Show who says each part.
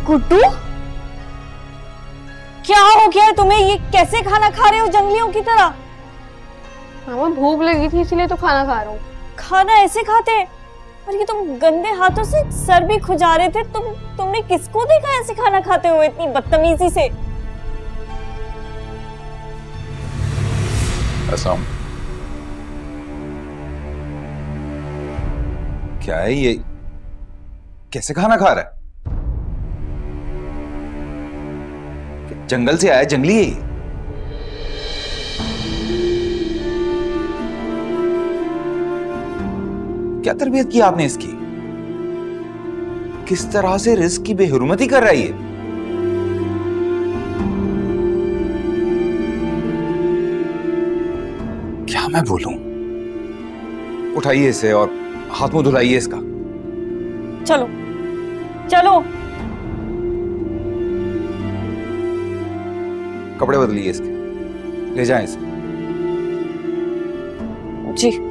Speaker 1: गुड्डू, क्या हो गया तुम्हें? ये कैसे खाना खा रहे हो जंगलियों की तरह?
Speaker 2: मामा भूख लगी थी इसलिए तो खाना खा रहा हूँ।
Speaker 1: खाना ऐसे खाते हैं? और ये तुम गंदे हाथों से सर भी खुजा रहे थे। तुमने किसको देखा ऐसे खाना खाते हुए इतनी बदतमीजी से?
Speaker 3: असम, क्या है ये? कैसे खाना खा रहा है? जंगल से आया जंगली है ये? क्या तरबियत की आपने इसकी? किस तरह से रिस्क की बेहुरमती कर रहा है ये? क्या मैं बोलूं? उठाइए इसे और हाथ मुंह धुलाइए इसका।
Speaker 1: चलो चलो।
Speaker 3: कपड़े बदलिए इसके, ले जाएं इसे।
Speaker 1: जी।